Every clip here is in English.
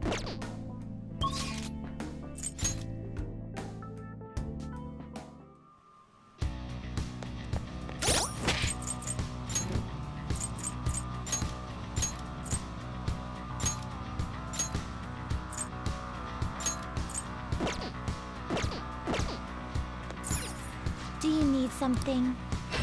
Do you need something?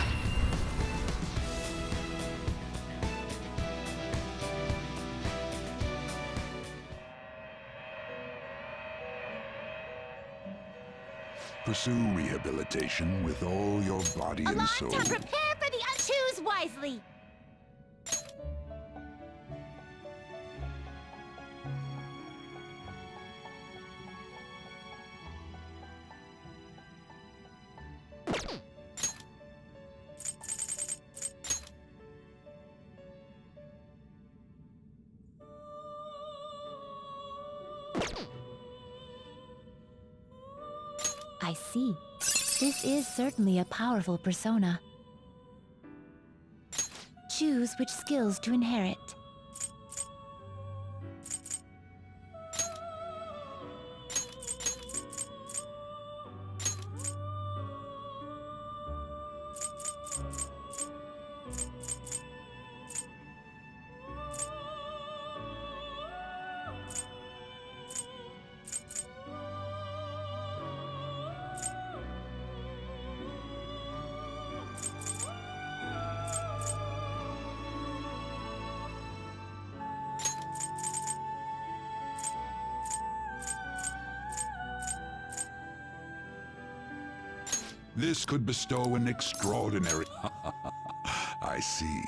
Pursue rehabilitation with all your body and soul. Alonta, prepare for the Unchoose wisely! I see. This is certainly a powerful persona. Choose which skills to inherit. This could bestow an extraordinary... I see.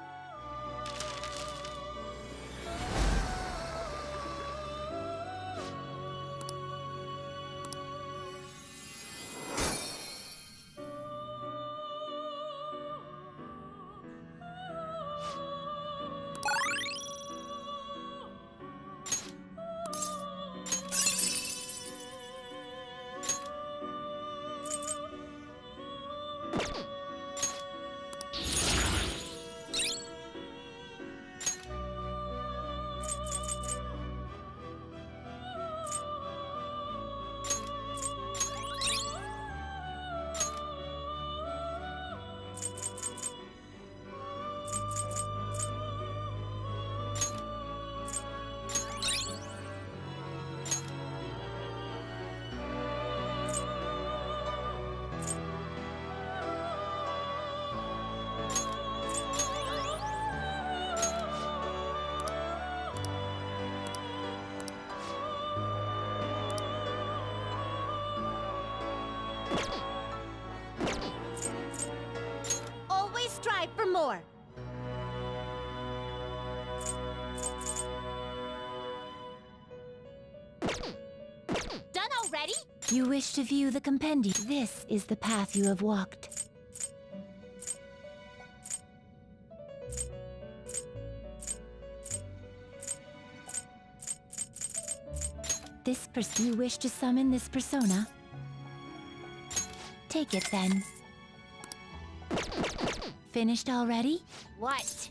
Always strive for more. Done already? You wish to view the compendium. This is the path you have walked. You wish to summon this persona? Take it then. Finished already? What?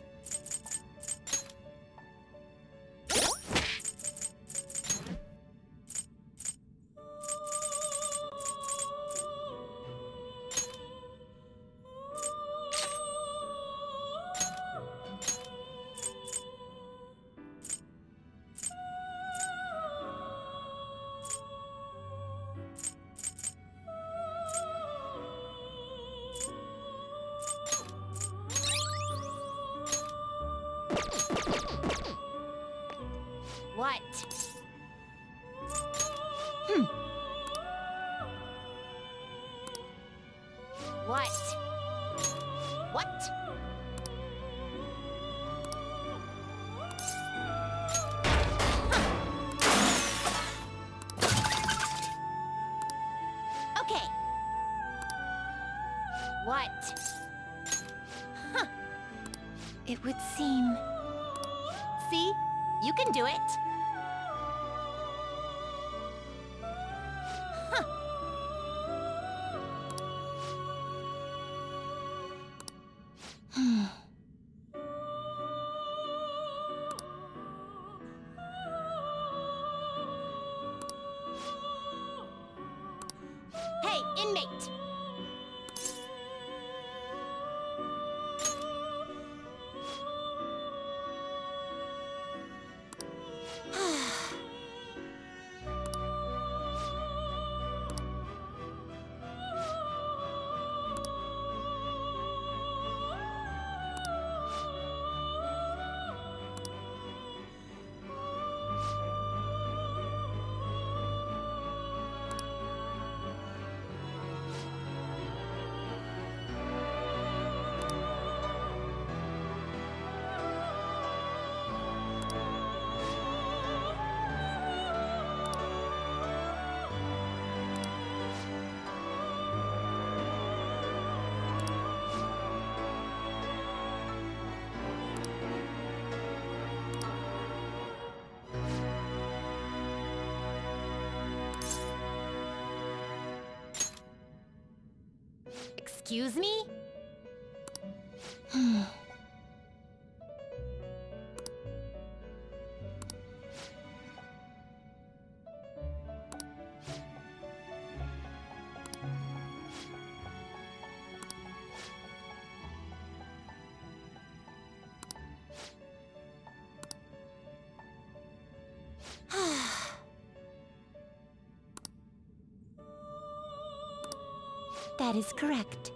What? What? What? Okay. What? Huh. It would seem... See? You can do it. Excuse me? That is correct.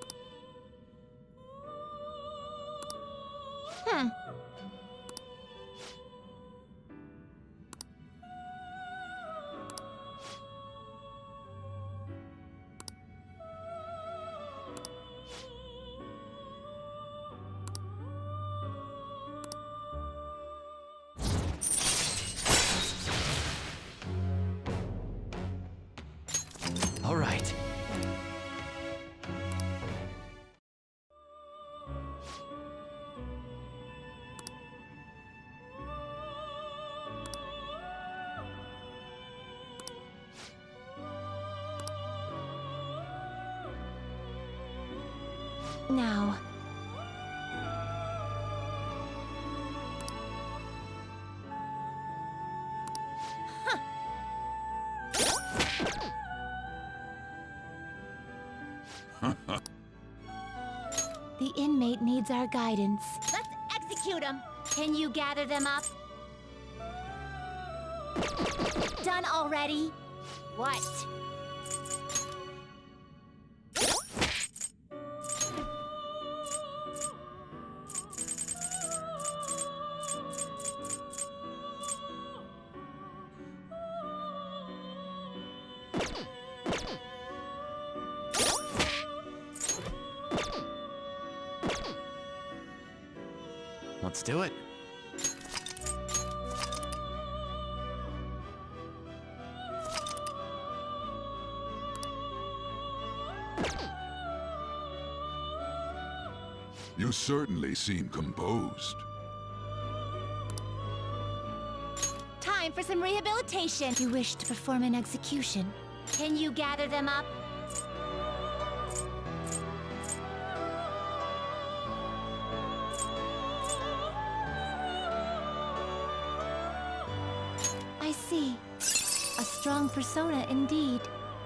All right. Now. The inmate needs our guidance. Let's execute him! Can you gather them up? Done already? What? Let's do it. You certainly seem composed. Time for some rehabilitation. You wish to perform an execution. Can you gather them up? I see. A strong persona indeed.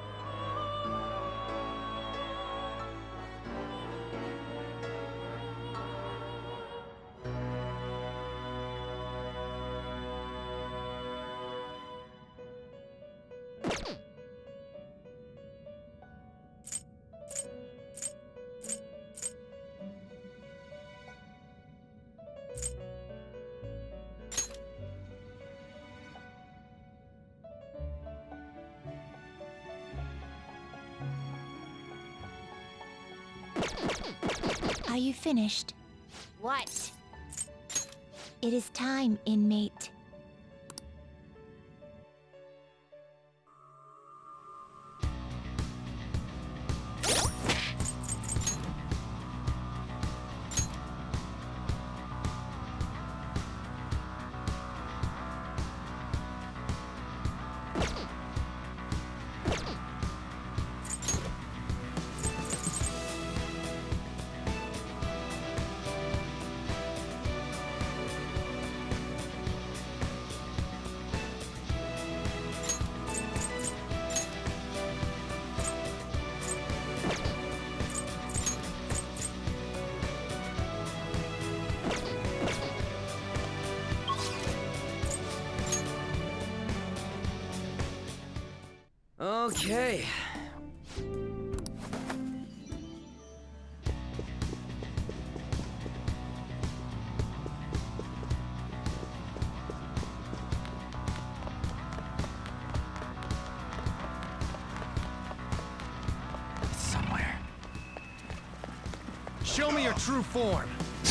Are you finished? What? It is time, inmate. Okay. It's somewhere. Show me your true form.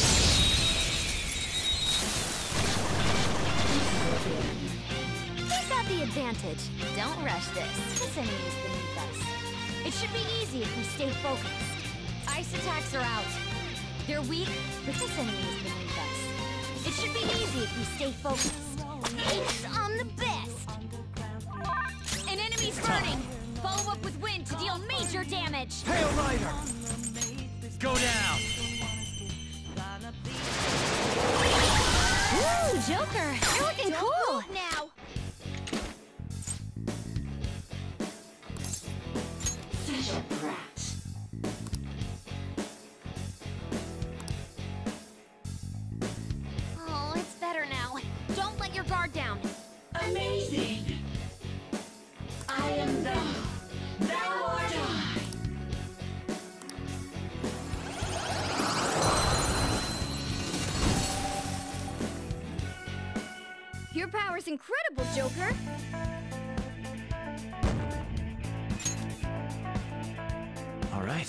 Who's got the advantage? Don't rush this. This enemy is beneath us. It should be easy if we stay focused. Ice attacks are out. They're weak, but this enemy is beneath us. It should be easy if we stay focused. It's on the best! An enemy's burning! Follow up with wind to deal major damage! Pale Rider! Go down! Ooh, Joker! You're looking cool! Now! Such a brat. Oh, it's better now. Don't let your guard down. Amazing. I am thou. Thou art I. Your power's incredible, Joker! All right.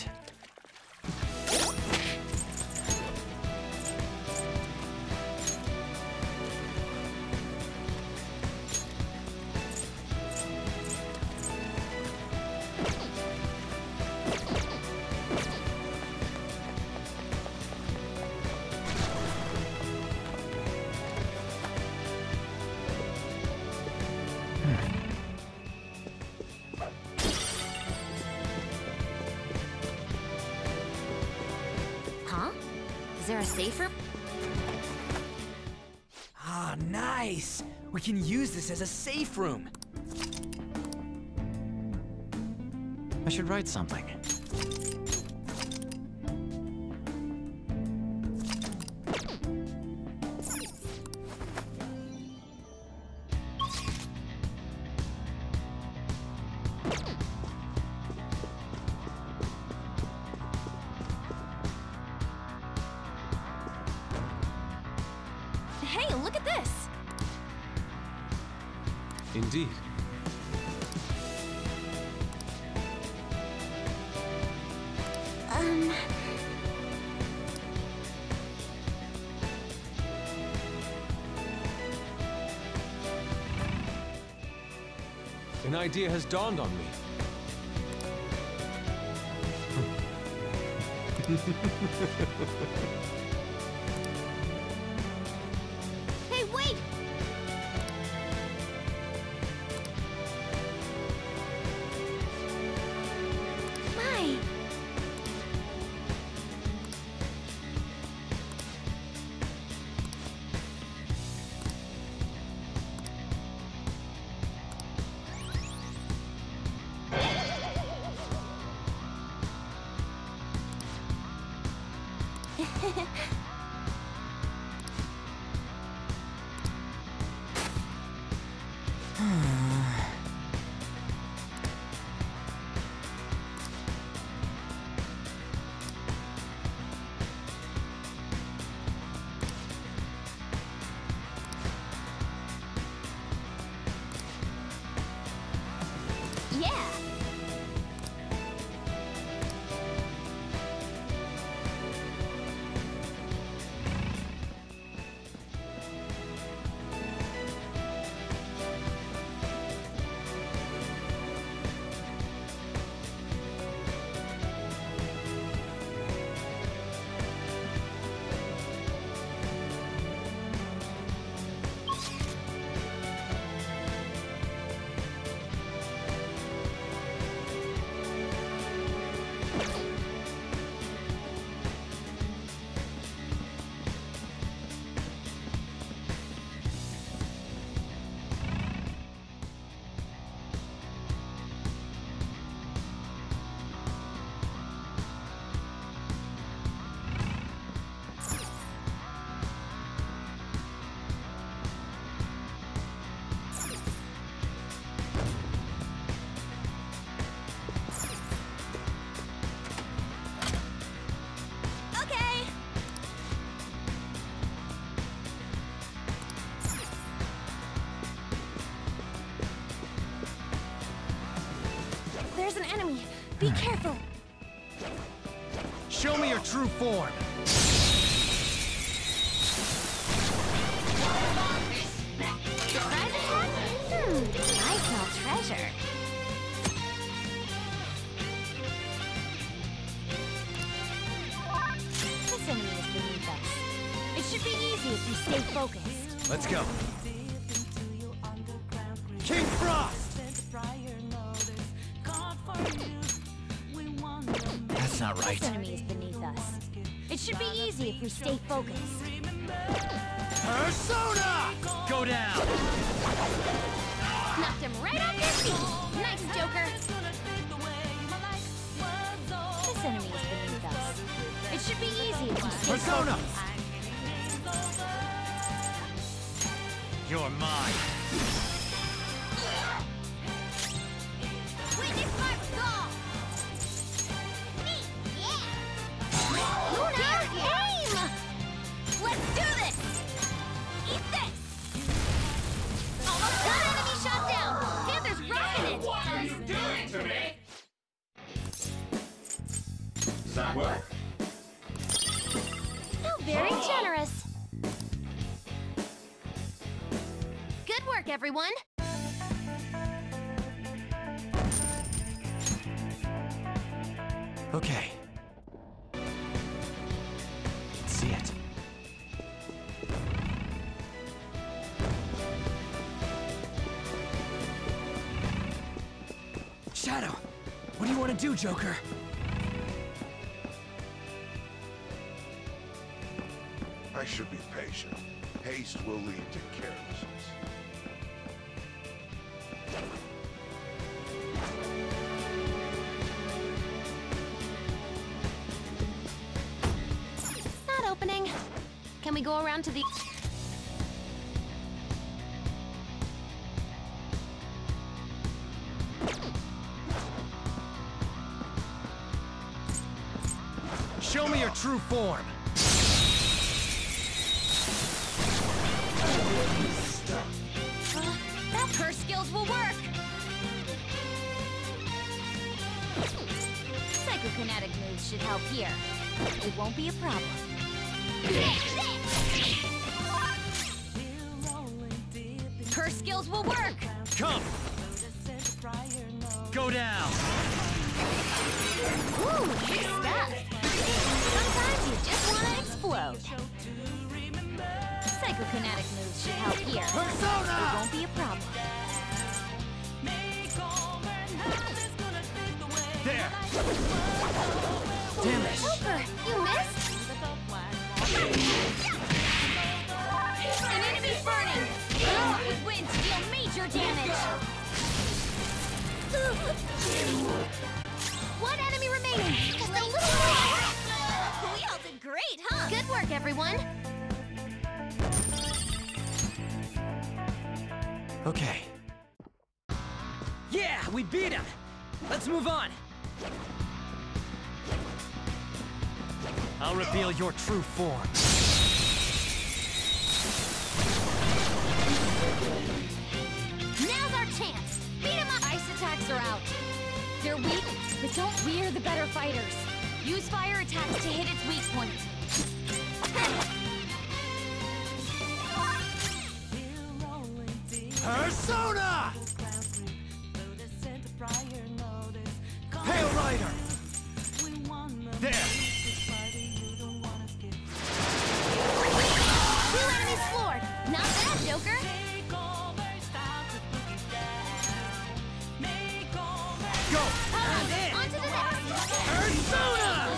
Huh? Is there a safe room? Ah, nice! We can use this as a safe room. I should write something. Hey, look at this! Indeed. An idea has dawned on me. Hey, wait! My! Yeah! enemy. Be careful. Show me your true form. Surprise attack? I smell treasure. This enemy is beneath us. It should be easy if we stay focused. Let's go. King Frost! That's not right. This enemy is beneath us. It should be easy if we stay focused. Persona! Go down! Knocked him right off his feet. Nice, Joker. This enemy is beneath us. It should be easy if we stay Persona! focused. You're mine. Witness my resolve! Yeah! Luna, aim! Let's do this! Eat this! Almost got enemy shot down! Panther's rocking it! What are you doing to me? Does that work? How very generous! Good work, everyone! Okay. Let's see it. Shadow, what do you want to do, Joker? I should be patient. Haste will lead to carelessness. Not opening. Can we go around to the... Show me your true form. That curse skills will work! Psychokinetic moves should help here. It won't be a problem. Curse skills will work! Come! Go down! Ooh, good stuff! Sometimes you just want to explode. Psychokinetic moves should help here. Persona! It won't be a problem. There! Damn it! Joker, you missed? An enemy's burning! With winds deal major damage! One enemy remaining! Just a little more! We all did great, huh? Good work, everyone! Okay. Yeah, we beat him! Let's move on! I'll reveal your true form. Now's our chance! Beat 'em up! Ice attacks are out. They're weak, but don't we're the better fighters. Use fire attacks to hit its weak point. Persona! Pale Rider! There! Two enemies floored! Not bad, Joker! Go! On to the next! Persona!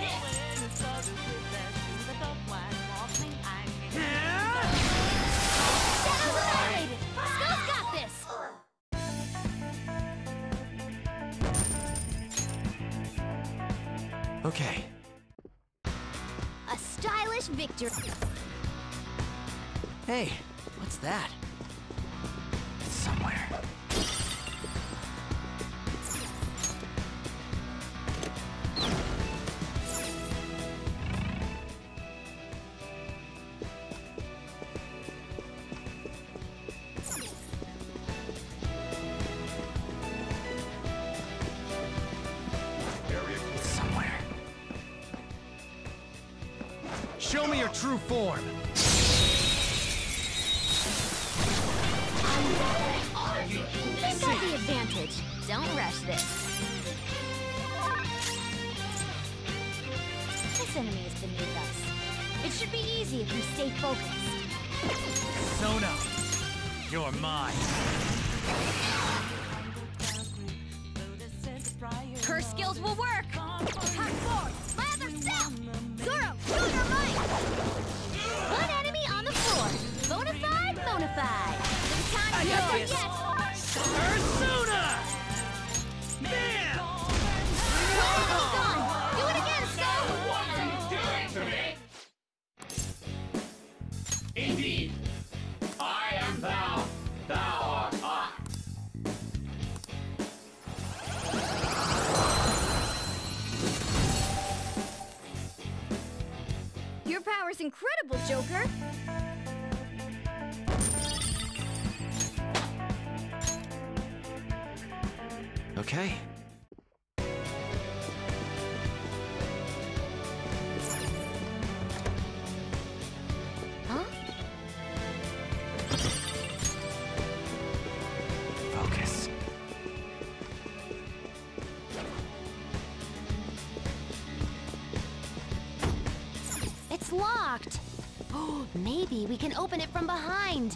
Shadows annihilated! Skull's got this! Okay. A stylish victory. Hey, what's that? It's somewhere. your true form. We've got the advantage. Don't rush this. This enemy is beneath us. It should be easy if we stay focused. Sona, you're mine. Her skills will work! Attack forward! My other self! Zoro, show your might! One enemy on the floor. Bonafide, bonafide. The time's not over yet! Persona! Bam! Almost gone! Do it again, Skull! What are you doing to me? Indeed. I am thou. Thou art I. Your power's incredible, Joker! Okay. Huh? Focus. It's locked! Oh, maybe we can open it from behind!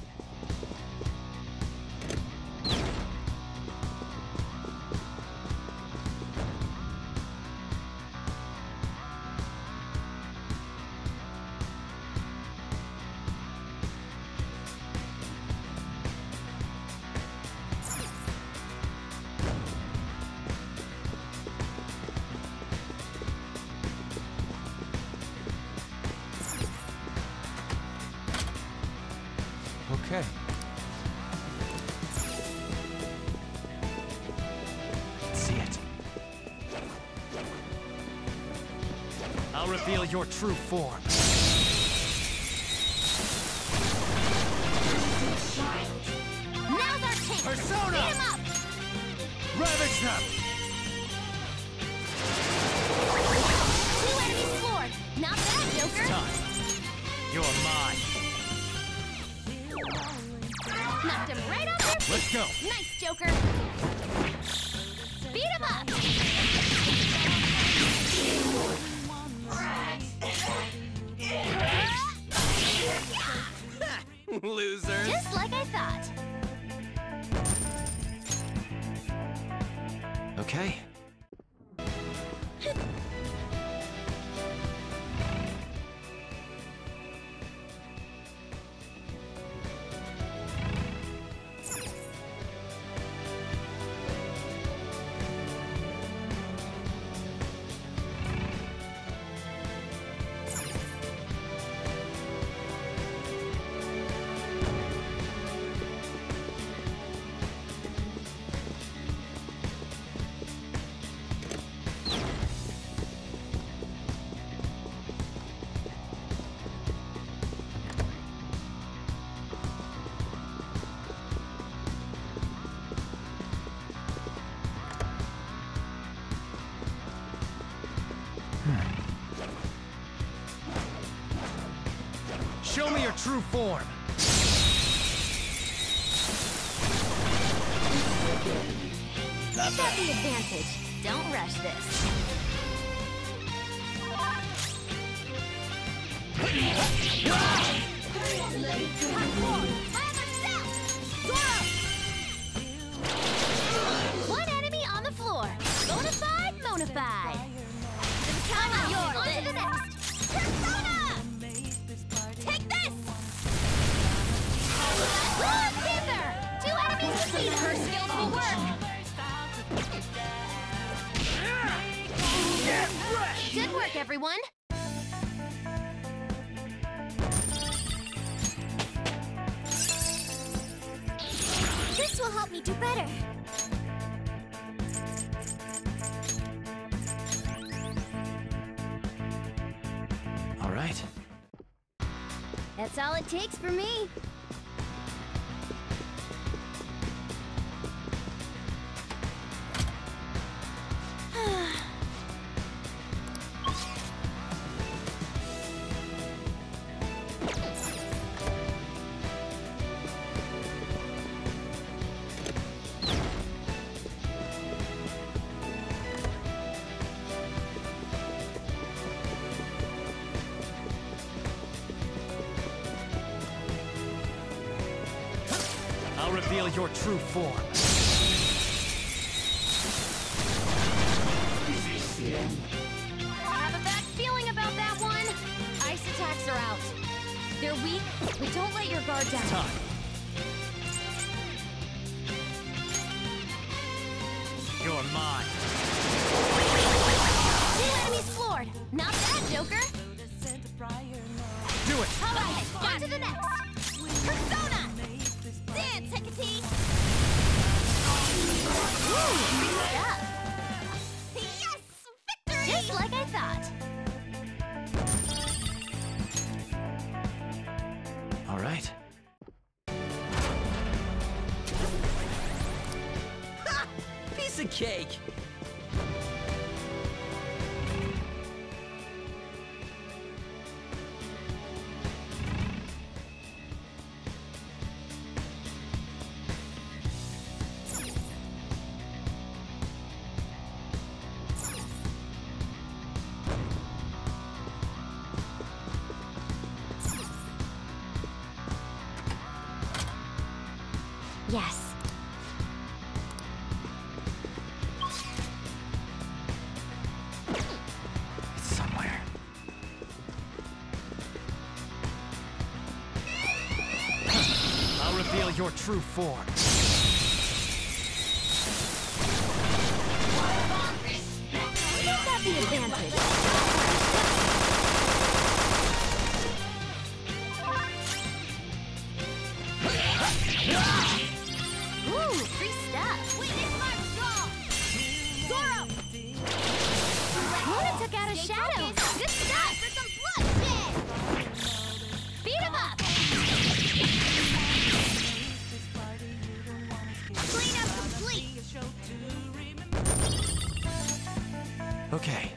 Okay. See it. I'll reveal your true form. Now's our chance! Persona! Beat him up! Ravage them! 2 enemies floored! Not bad, Joker! Time. You're mine. Knocked him right off their feet! Let's go. Nice, Joker! Beat him up! Loser. Just like I thought. Okay. Show me your true form. We've got the advantage. Don't rush this. One enemy on the floor. Bonafide, bonafide. The time is yours. On to the next. Persona! Take this! Lord Panther! 2 enemies defeated. Her skills will work. Good work, everyone. This will help me do better. All right. That's all it takes for me. reveal your true form. I have a bad feeling about that one. Ice attacks are out. They're weak, but don't let your guard down. Time. You're mine. 2 enemies floored. Not bad, Joker. Do it. All right, on to the next. Persona! Dance, Hecate! Woo, good stuff. Yes! Victory! Just like I thought. All right. Ha! Piece of cake! Yes. It's somewhere. I'll reveal your true form. You got the advantage. Ooh, free stuff. Witness my resolve. Zoro! Luna took out a shadow. Good stuff. For some bloodshed. Beat him up. Cleanup complete. Okay.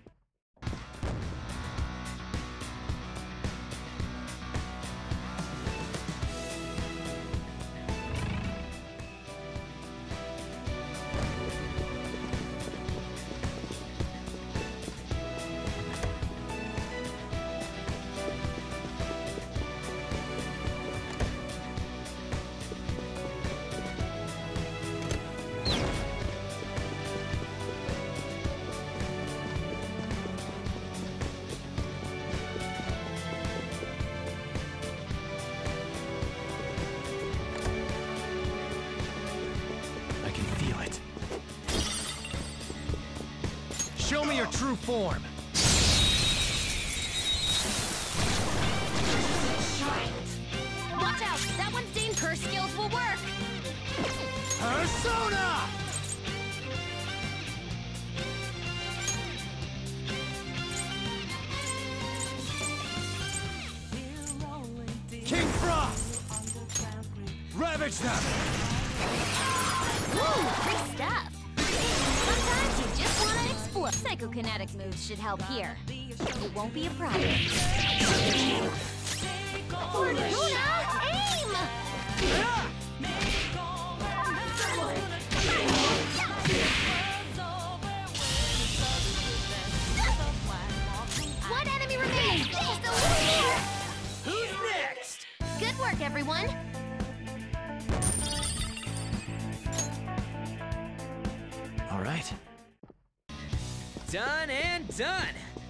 I can feel it. Show me your true form. Watch out. That one's Dane. Her skills will work. Persona! King Frost! Ravage them! Ooh, free stuff. Sometimes you just want to explode. Psychokinetic moves should help here. It won't be a problem. Fortuna, aim! One enemy remaining. Just a little more. Who's next? Good work, everyone. All right. Done and done.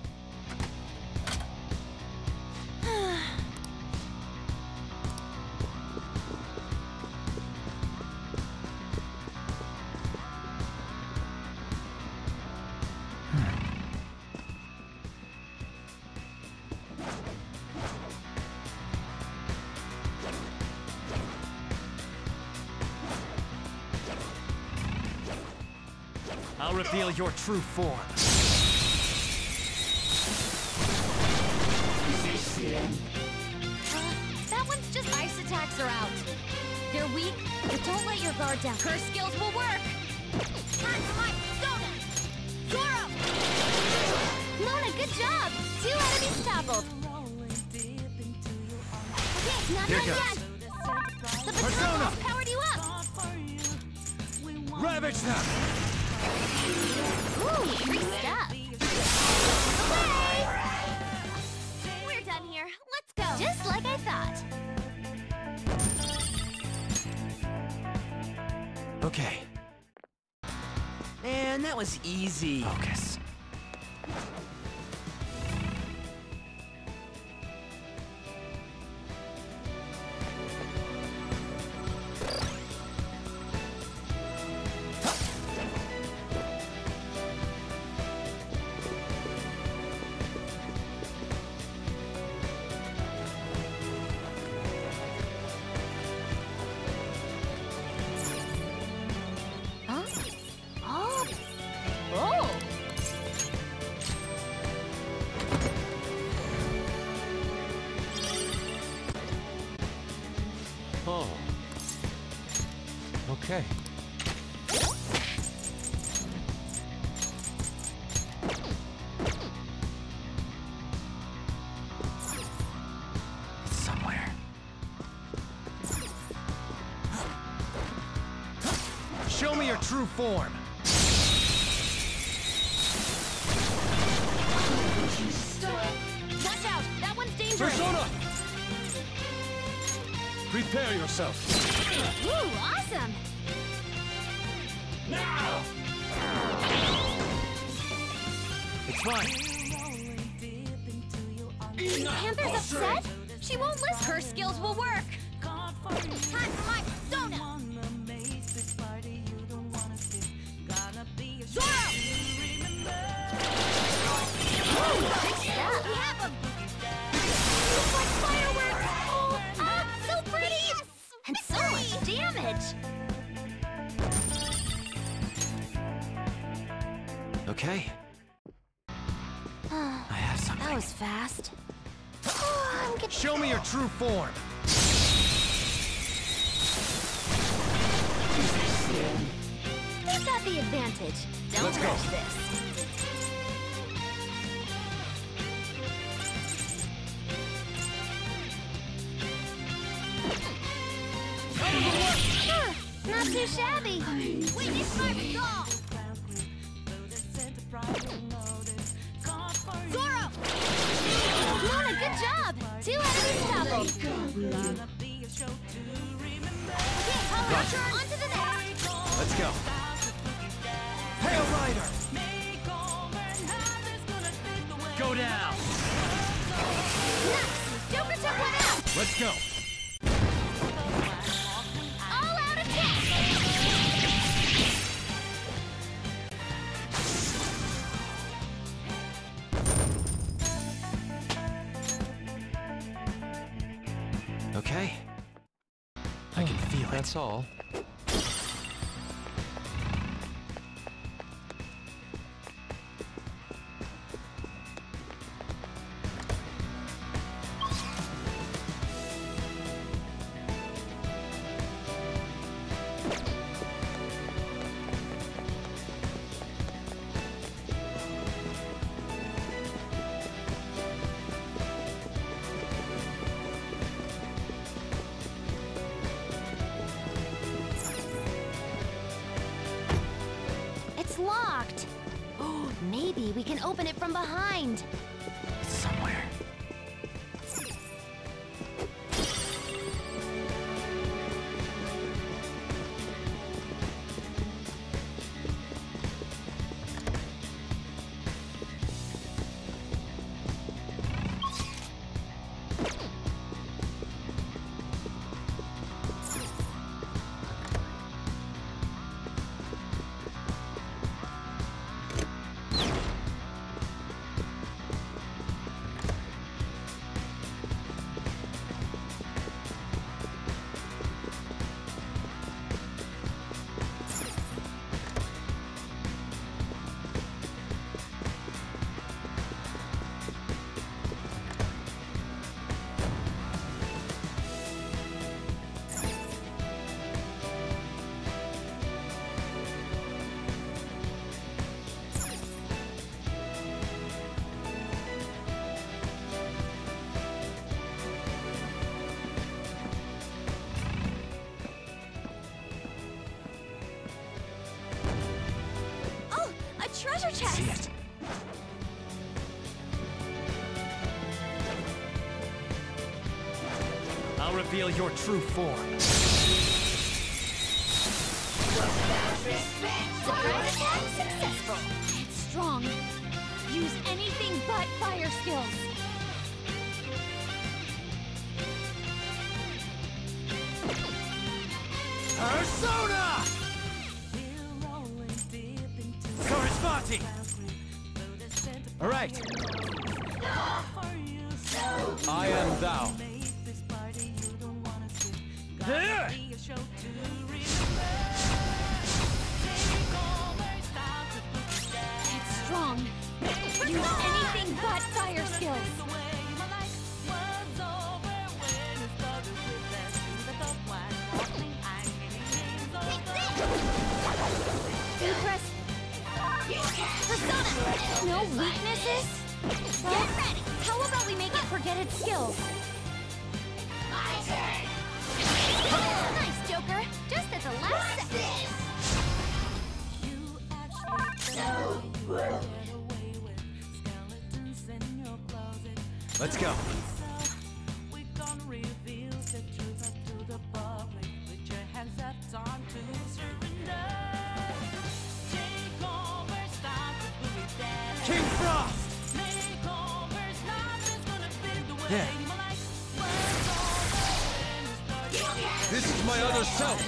I'll reveal your true form. That one's just ice attacks are out. They're weak, but don't let your guard down. Her skills will work. Time for my Persona! Zoro! Luna, good job! 2 enemies toppled. Okay, not Here done goes. yet. The Persona! Persona powered you up. Ravage them! Ooh, free stuff. Away! We're done here. Let's go. Just like I thought. Okay. Man, that was easy. Focus. Oh. Okay. It's somewhere. Show me your true form. Watch out! That one's dangerous! Persona! Prepare yourself. Ooh, awesome! Now! It's fine. Panther's upset? She won't list her skills will work! Time for my persona! Zoro! Ooh, big stuff! We have 'em! It's like fireworks! Oh, so pretty! Yes! And so much damage! Okay. I have something. That was fast. Oh, I'm getting... Show me your true form. Who's got the advantage? Don't Let's go. rush this. Huh, not too shabby. Witness my resolve. Zoro! Luna, good job! 2 enemies toppled. Okay, Power Ranger, on to the next. Let's go. Hail Rider! Go down! Nice! Joker took one out! Let's go. All out attack! Okay. I can feel it. That's all. It's locked. Oh, maybe we can open it from behind. It's somewhere. Oh, a treasure chest! See it. I'll reveal your true form. Surprise attack successful. It's strong. Use anything but fire skills. Persona! Corresponding! Alright. I am thou. It's strong. Use anything but fire skills. Impress. Persona! No weaknesses? Get ready! How about we make it forget its skills? My turn! Nice, Joker! Just at the last second! Let's go. King Frost! There. This is my other self.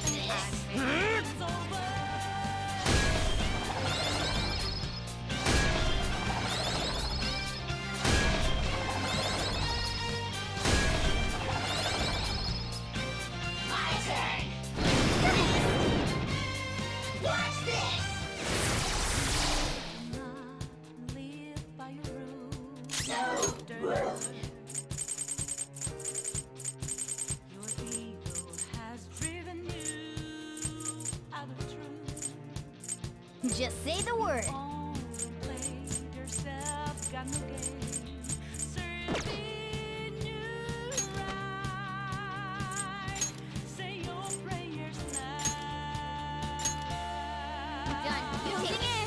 Just say the word. Done. Using in.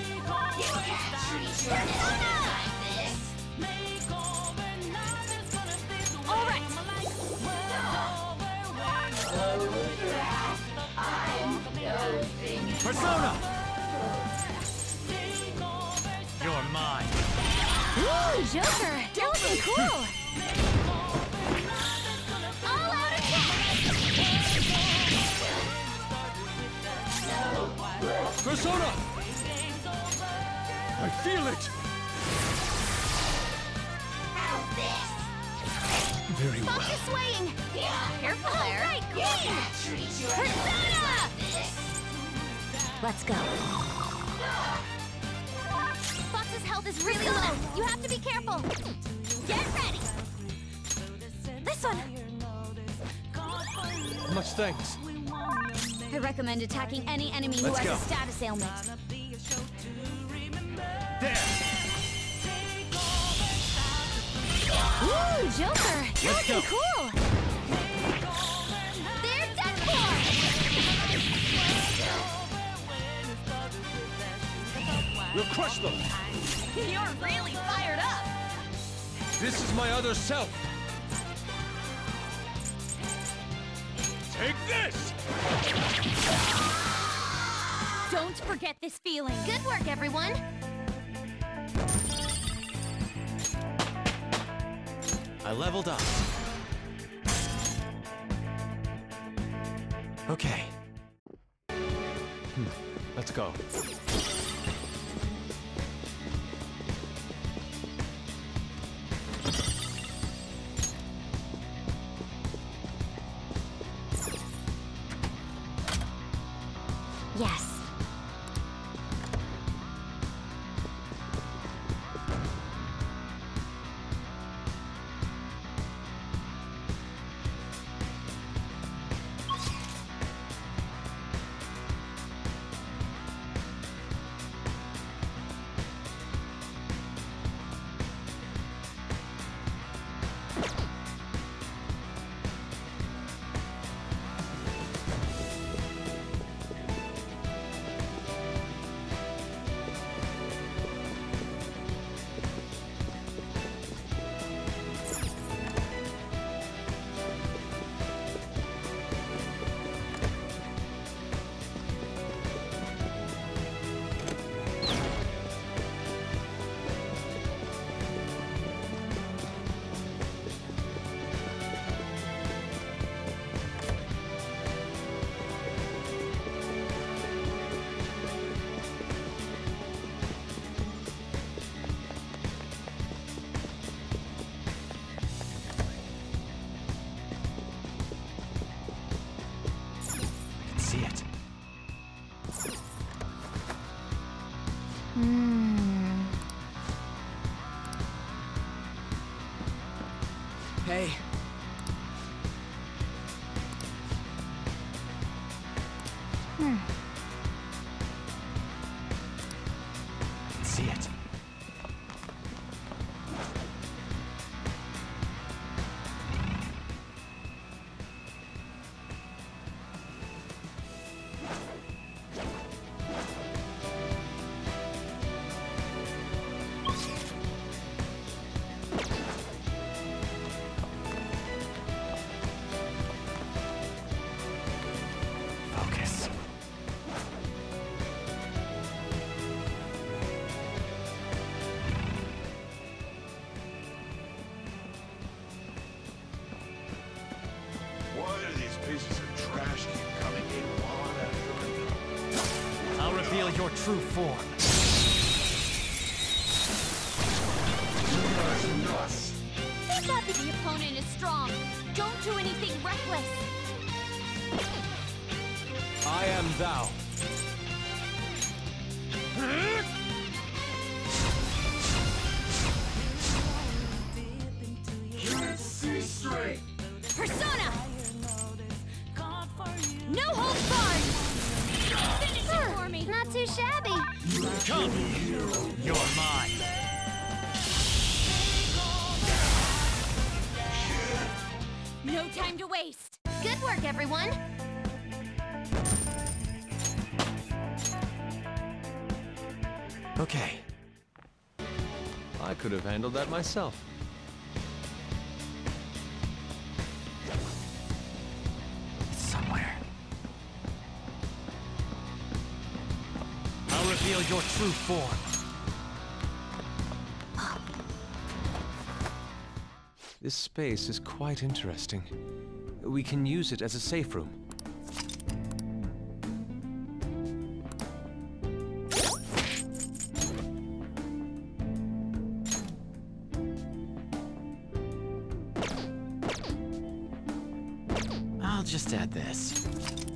All right. Persona! You're mine. Ooh, Joker! You're looking cool! All out attack! Persona! I feel it! Very well. Focus swaying! Careful there! All right, Queen! Persona! Let's go. Fox's health is really low. You have to be careful. Get ready. This one. Much thanks. I recommend attacking any enemy who Let's has go. a status ailment. There! Ooh, Joker! You're Let's looking go. cool! They're done for! We'll crush them! You're really fired up! This is my other self! Take this! Don't forget this feeling. Good work, everyone! I leveled up. Okay. Let's go. Yes. see it. Hey. See it. Focus. Why do these pieces of trash keep coming in one after another? I'll reveal your true form. Think not that the opponent is strong. Don't do anything reckless. I am thou. Can't see straight. Persona! No holds barred! Finish it for me! Not too shabby. Come! You're mine. No time to waste. Good work, everyone. Okay. I could have handled that myself. It's somewhere. I'll reveal your true form. This space is quite interesting. We can use it as a safe room. I'll just add this.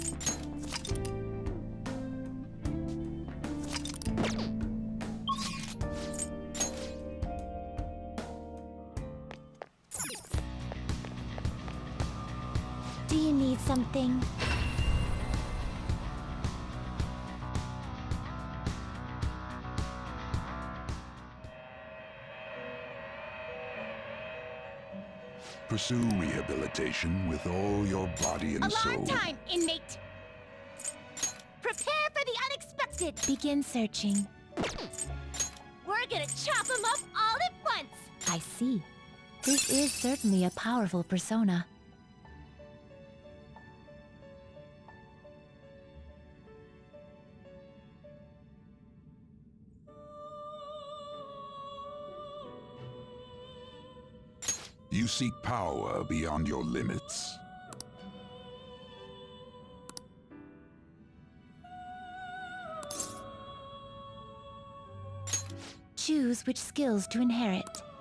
Do you need something? Pursue rehabilitation with all your body and soul. Alarm time, inmate! Prepare for the unexpected! Begin searching. We're gonna chop them up all at once! I see. This is certainly a powerful persona. You seek power beyond your limits. Choose which skills to inherit.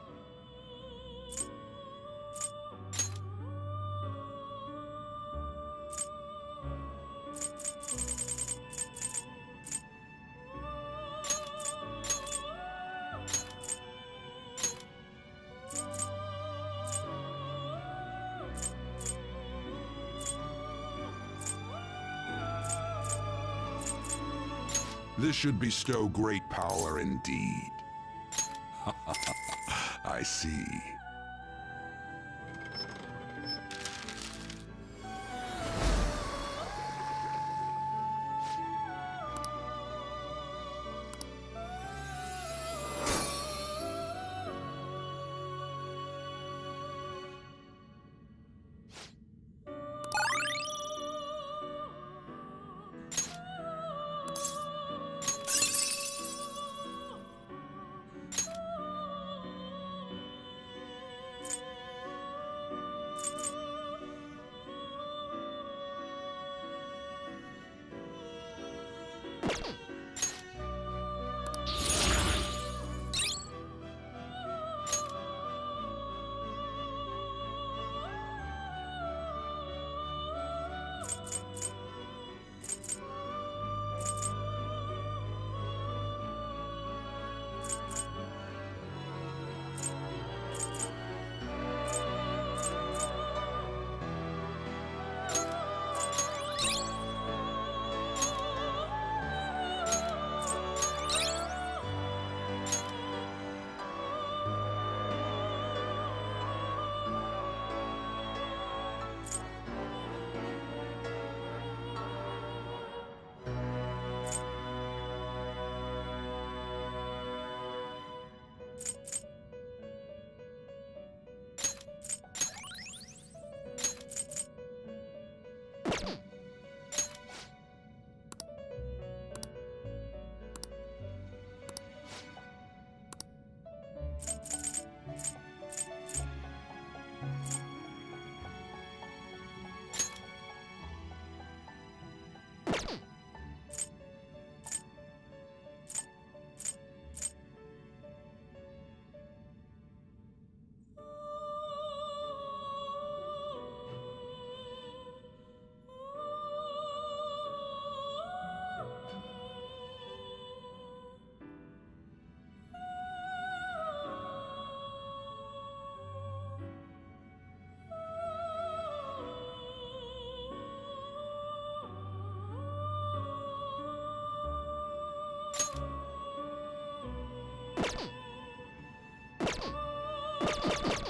This should bestow great power indeed. I see.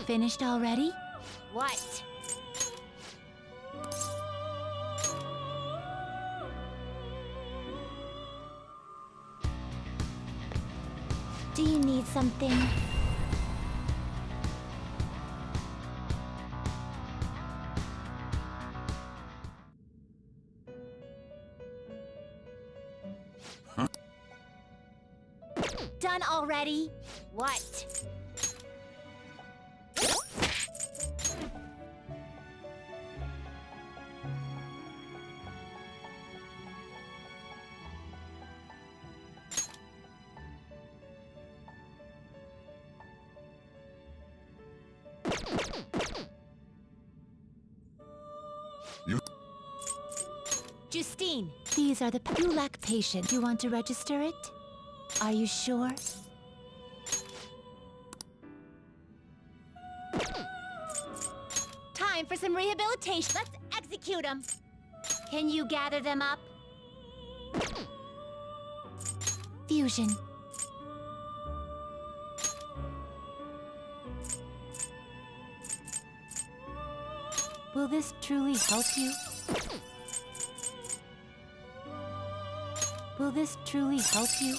Finished already? What? Do you need something? Done already? What? Justine, these are the... You lack patience. You want to register it? Are you sure? Time for some rehabilitation. Let's execute them. Can you gather them up? Fusion. Will this truly help you? Will this truly help you?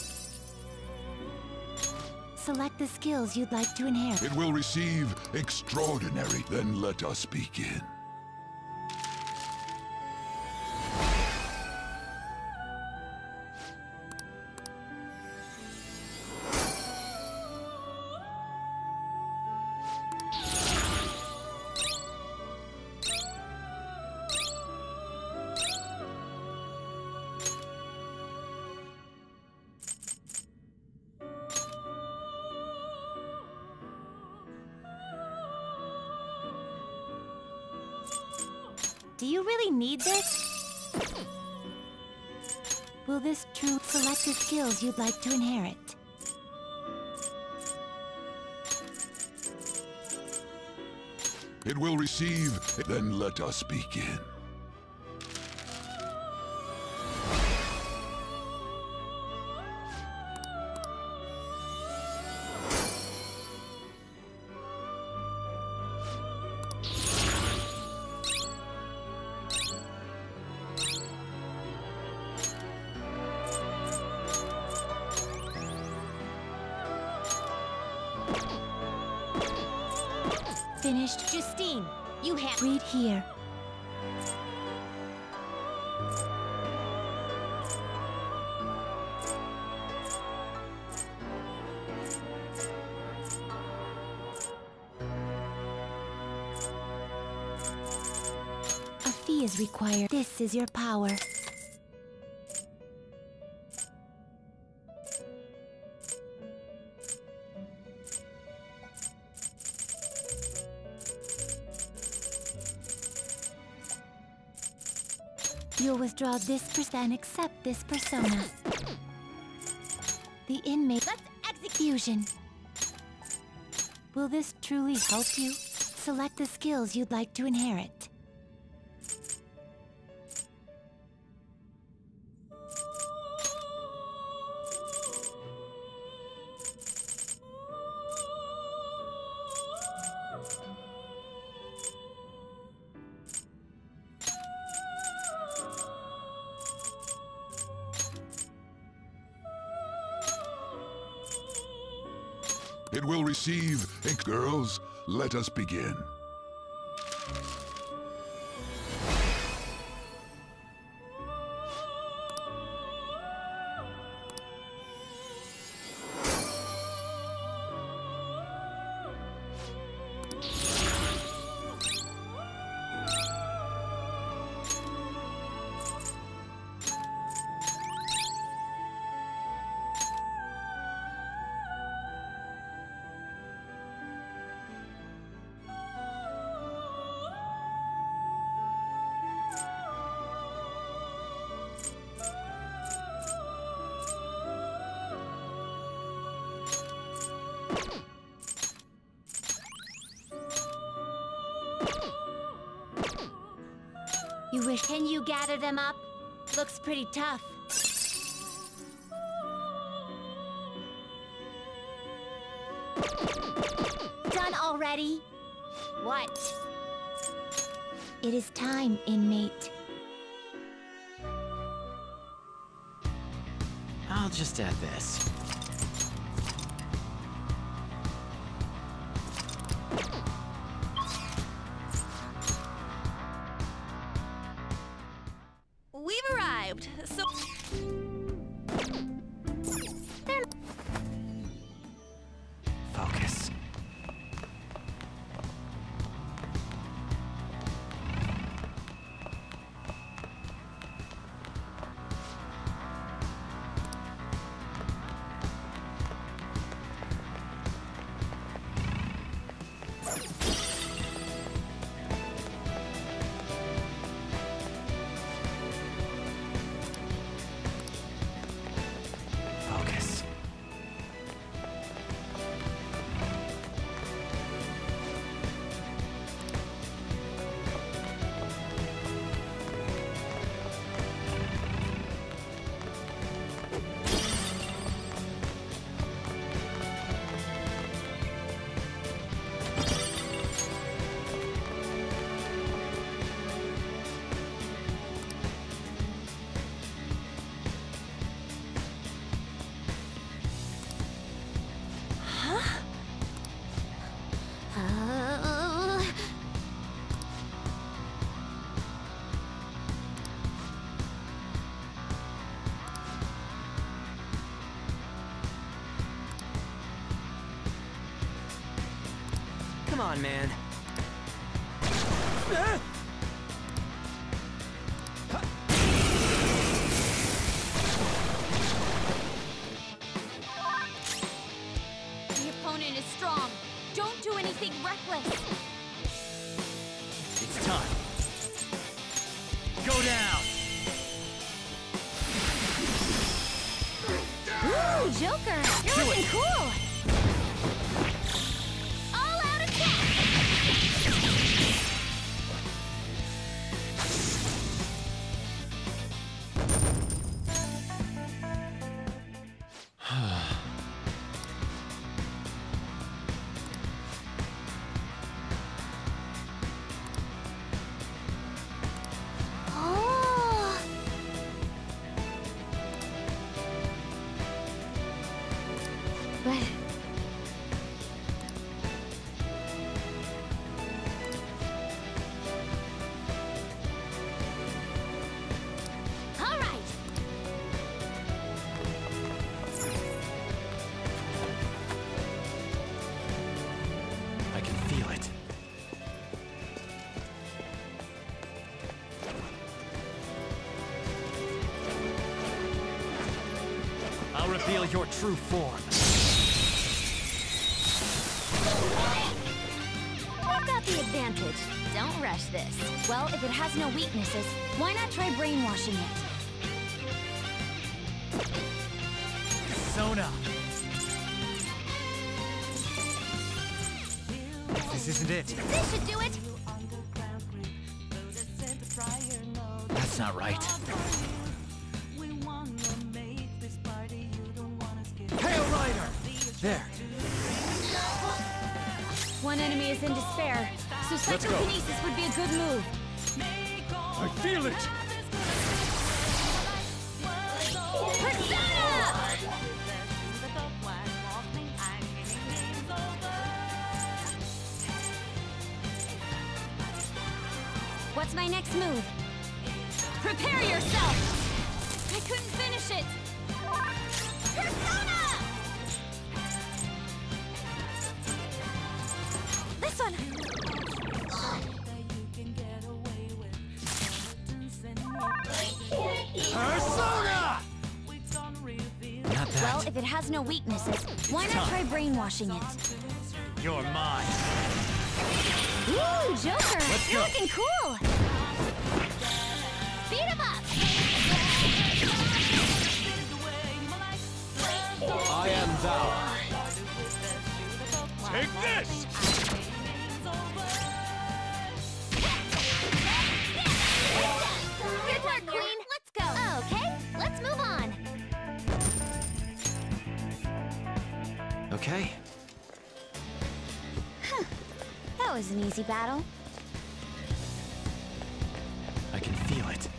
Select the skills you'd like to inherit. It will receive extraordinary. Then let us begin. Do you really need this? Will this true select the skills you'd like to inherit? It will receive. Then let us begin. Finished. Justine, you have... Read here. A fee is required. This is your power. You'll withdraw this and accept this persona. The inmate. Let's execution. Will this truly help you? Select the skills you'd like to inherit. It will receive. Girls, let us begin. You wish... Can you gather them up? Looks pretty tough. Done already? What? It is time, inmate. I'll just add this. We've arrived, so... Focus. Focus. Come on, man. The opponent is strong. Don't do anything reckless. It's time. Go down! Ooh, Joker! You're looking cool! All out attack! Oh! But... All right! I can feel it. I'll reveal your true form. We've got the advantage. Don't rush this. Well, if it has no weaknesses, why not try brainwashing it? Sona! This isn't it. This should do it! That's not right. Hail Rider! There. One enemy is in despair, so Let's go. psychokinesis would be a good move. I feel it! Persona! What's my next move? Prepare yourself! I couldn't finish it! Persona! This one! Persona! Not that. Well, if it has no weaknesses, why not try brainwashing it? You're mine. Ooh, Joker! Let's You're go. looking cool! Beat him up! I am thou. Take this! Good work, Queen! Let's go! Okay, let's move on! Okay. That was an easy battle. I can feel it.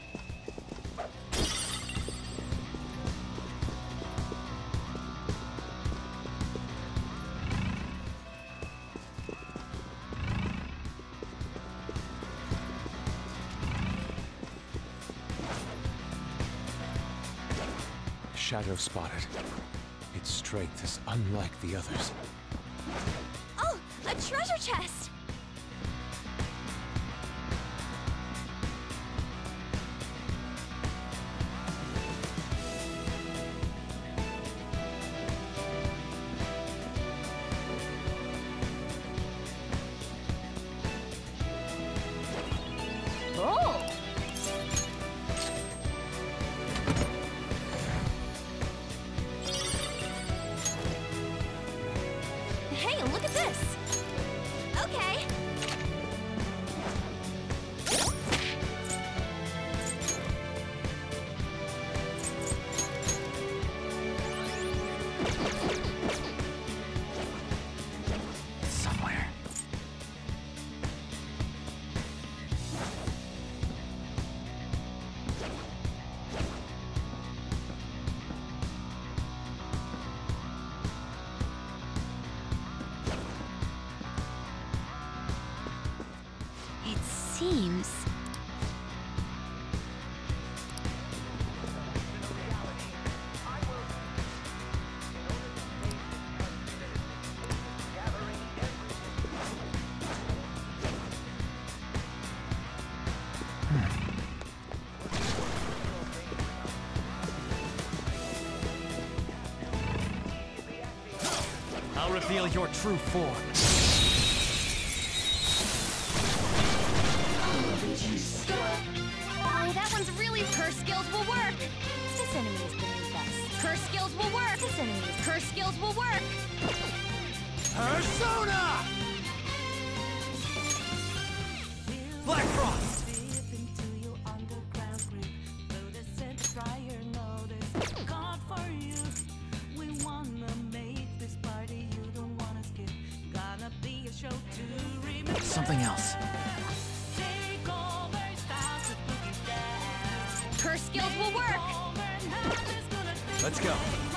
Shadow spotted. Its strength is unlike the others. Oh, a treasure chest! Oh! Hey, look at this! Okay. Somewhere. It seems... I'll reveal your true form. Oh, that one's really... Her skills will work! This enemy is beneath us. Her skills will work! This enemy is... Her skills will work! Persona! Black Frost! Something else. Her skills will work! Let's go.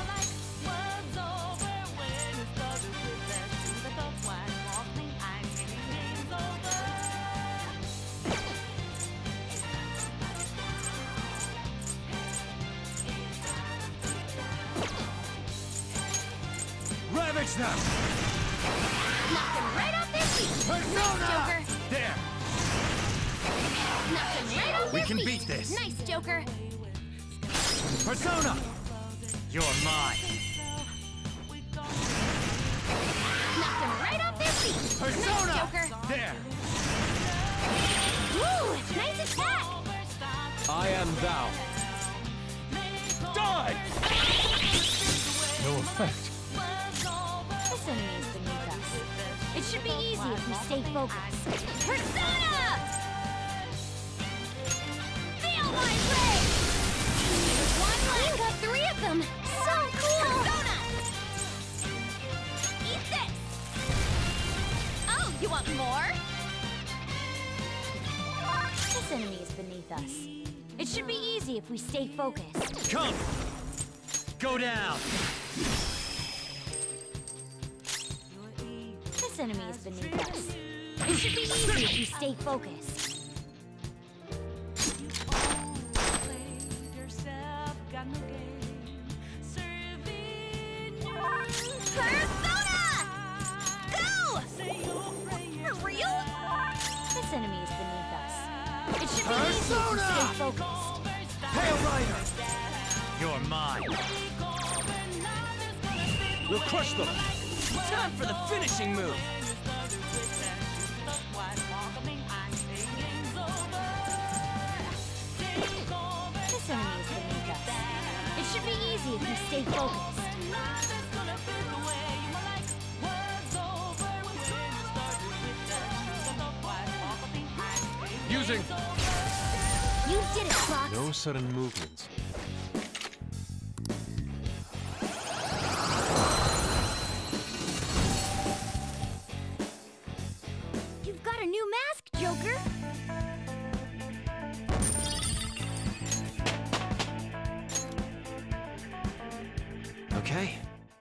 Ravage them! Knock him right off their feet! Nice, Joker! There! Knock him right off We their can feet! beat this. Nice, Joker! Persona! You're mine. Knock him right off their feet! Persona! Nice, Joker! There! Woo! Nice attack! I am thou. Die! No effect. This enemy is beneath us. It should be easy if we stay focused. Persona! Feel my rage! One left! You got 3 of them! So cool! Persona! Eat this! Oh, you want more? This enemy is beneath us. It should be easy if we stay focused. Come! Go down! This enemy is beneath us. It should be easy if we stay focused. Persona! Go! For real? This enemy is beneath us. It should be easy if we stay focused. Hail Rider! You're mine. We'll crush them. Time for the finishing move. This enemy is beneath us. It should be easy if we stay focused. Using. You did it, Fox. No sudden movements. Okay.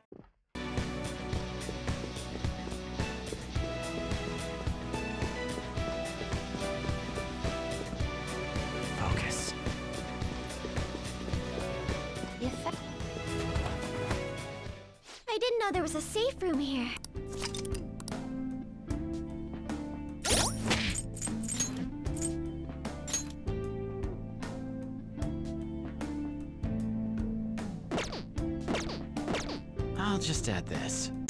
Focus. I didn't know there was a safe room here. I'll just add this.